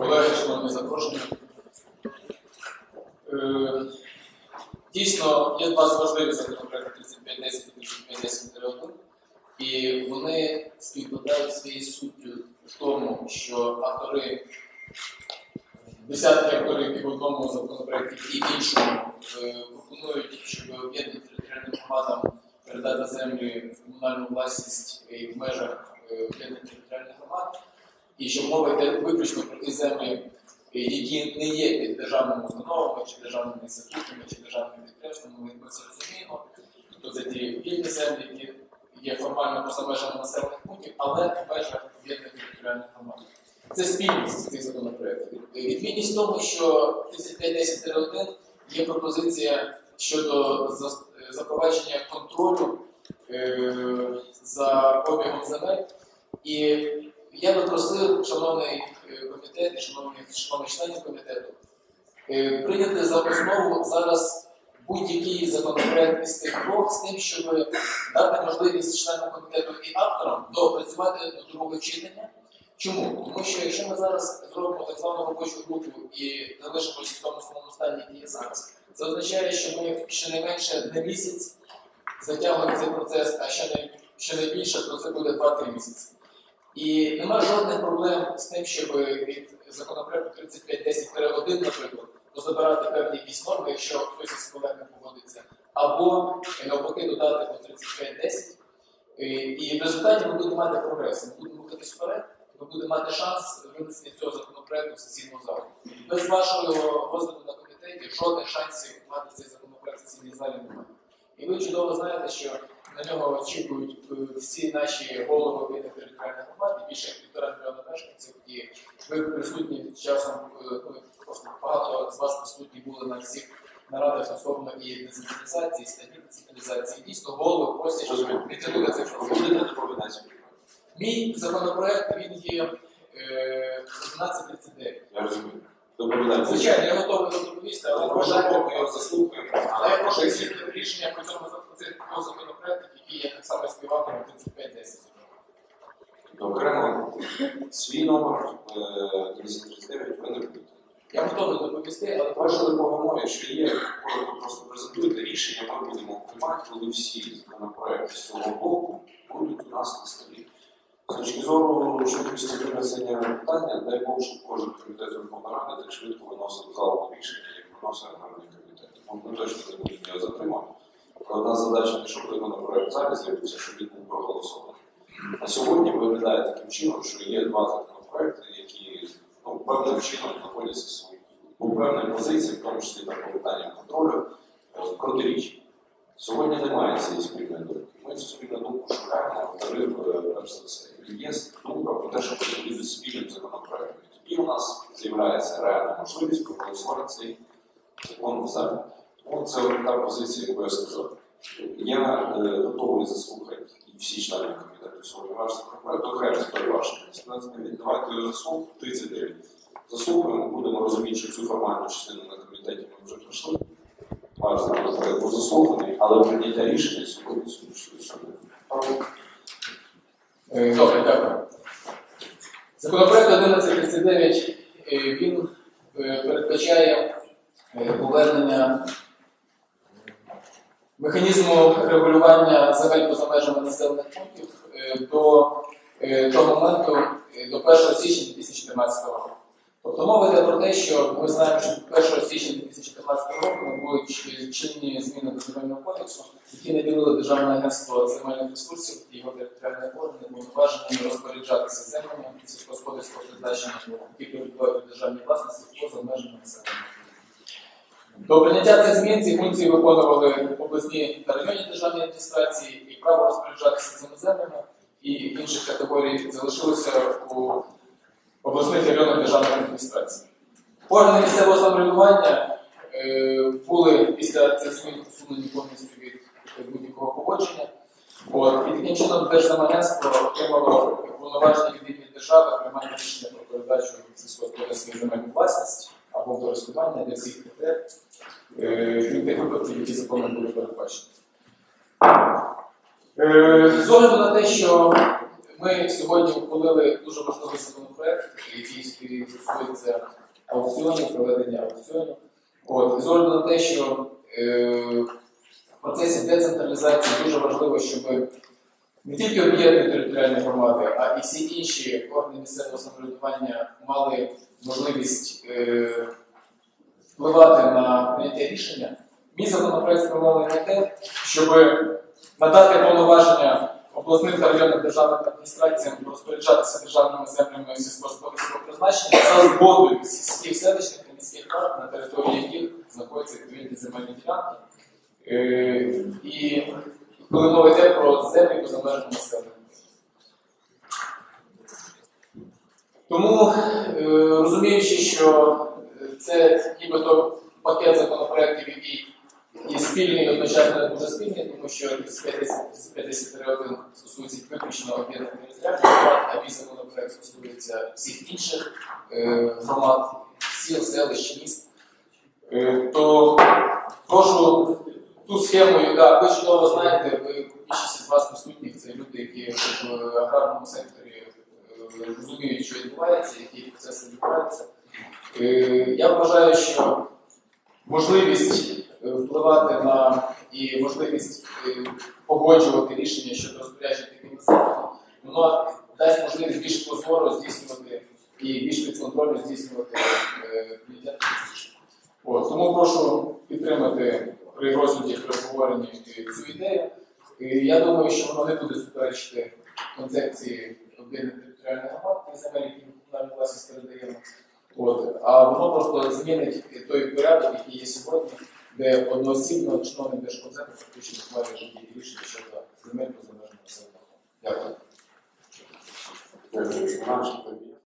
колеги, шановні запрошені. Дійсно, є два важливі законопроекти 3510 і 3510-1, і вони співпадають своєю суттю в тому, що автори, десятки авторів і в одному законопроекті, і в іншому пропонують, щоб об'єднаним територіальним громадам передати землі в комунальну власність в межах об'єднаних територіальних громад, і що мова йде виключно про ті землі, які не є під державними установами, чи державними інститутами, чи державними підприємствами, ми це розуміємо. Тобто це ті вільні землі, які є формально поза межами населених пунктів, але в межах об'єднаних територіальних громад. Це спільність цих законопроєктів. Відмінність в тому, що 3510-1 є пропозиція щодо запровадження контролю за обігом земель. І я би просив, шановний комітет і шановних членів комітету, прийняти за основу зараз будь-який законопроект із цих двох, з тим, щоб дати можливість членам комітету і авторам доопрацювати до другого читання. Чому? Тому що якщо ми зараз зробимо так звану робочу групу і залишимося в тому самому стані, який є зараз, це означає, що ми щонайменше на місяць затягуємо цей процес, а ще найбільше, то це буде 2-3 місяці. І немає жодних проблем з тим, щоб від законопроекту 3510-1, наприклад, позабирати певні якісь норми, якщо хтось із колег не погодиться, або навпаки додати по 3510. І в результаті ми будемо мати прогрес, ми будемо рухатись вперед, ми будемо мати шанс винесення цього законопроекту в сесійну залу. Без вашого розгляду на комітеті жодних шансів мати цей законопроект в сесійній залі немає. І ви чудово знаєте, що на нього очікують всі наші голови об'єднаних територіальних громад, і більше як 1,5 мільйона мешканців, і ви присутні часом, багато з вас присутні були на всіх нарадах стосовно і децентралізації, і статті децентралізації. Дійсно, голови просять, щоб підтримати цих процесів. Мій законопроект, він є 1139. Я розумію. Звичайно, я готовий доповісти, але ми його заслухаємо. я прошу рішення по цьому законопроекту, який є так само співавтором 3510. Окремо свій номер 239 ви не будете. Я готовий доповісти, але Прошу допомогу, якщо є, просто презентуйте рішення, ми будемо приймати, коли всі законопроекти з цього боку будуть у нас на столі. З точки зору швидкості винесення питання, дай Бог, щоб кожен комітет Верховної Ради так швидко виносив залу рішення, як виносить аграрний комітет. Ми точно не будемо його затримати. Одна задача не щоб законопроект зараз з'явився, щоб він був проголосований. На сьогодні виглядає таким чином, що є два законопроекти, які певним чином знаходяться у певній позиції, в тому числі так питанням контролю, протиріччя. Сьогодні немає цієї спільної думки. Ми цю спільну думку шукаємо, автори, перш за все. І є думка про те, що потрібно бути спільним законопроектом. Тоді у нас з'являється реальна можливість проголосувати цей закон в залі. Тому це та позиція, яку я сказав. Я готовий заслухати і всі члени комітету сьогодні ваш законопроект, окремо переваження. Давайте його заслухаємо, 39. Заслухаємо, будемо розуміти, що цю формальну частину на комітеті ми вже пройшли. Ваш законопроект був заслуханий, але прийняття рішення сьогодні сьогодні. Добре, дякую. Законопроект 1139, він передбачає повернення механізму регулювання земель поза межами населених пунктів до того моменту, до 1 січня 2014 року. Тобто мова йде про те, що ми знаємо, що 1 січня 2014 року були чинні зміни до Земельного кодексу, які наділили Державне агентство земельних ресурсів і його територіальні органи повноваженнями розпоряджатися землями сільськогосподарського призначення, які перебувають у державній власності поза межами населених пунктів. До прийняття цих змін ці функції виконували обласні та районні державні адміністрації, і право розпоряджатися цими землями і інших категорій залишилося у обласних і районних державних адміністрацій. Органи місцевого самоврядування були після цих змін усунені повністю від будь-якого погодження. І таким чином Держземагентство отримало повноваження від держави приймати рішення про передачу сільськогосподарської земельної власності або користування для всіх тих випадків, які законом були передбачені. З огляду на те, що Ми сьогодні ухвалили дуже важливий законопроект, який стосується аукціонів, проведення аукціонів. І з огляду на те, що в процесі децентралізації дуже важливо, щоб не тільки об'єднані територіальні громади, а і всі інші органи місцевого самоврядування мали можливість впливати на прийняття рішення. Мій законопроект спрямований на те, щоб надати повноваження обласним та районним державним адміністраціям розпоряджатися державними землями сільськогосподарського призначення за згодою сільських, селищних та міських рад, на території яких знаходяться відповідні земельні ділянки. І коли мова йде про землі поза межами населення. Тому, розуміючи, що це нібито пакет законопроєктів, який і спільний, і одночасно не дуже спільний, тому що з 50-1 стосується виключно об'єднаних територіальних громад, а мій законопроект стосується всіх інших громад, сіл, селищ, міст. То прошу ту схему, яка ви чудово знаєте, ви більшість з вас присутніх, це люди, які в аграрному секторі розуміють, що відбувається, які процеси відбуваються. Я вважаю, що можливість впливати на і можливість погоджувати рішення щодо розпорядження такими землями, воно дасть можливість більш прозоро здійснювати і більш підконтрольно здійснювати прийняття рішень. Тому прошу підтримати при розгляді, при обговоренні цю ідею. Я думаю, що воно не буде суперечити концепції об'єднаних територіальних громад, тих земель, які ми комунальну власність передаємо. А воно просто змінить той порядок, який є сьогодні, де одноосібно чиновник Держкомзему фактично ухвалює життєві рішення щодо земель поза межами населеного пункту. Дякую. Дякую.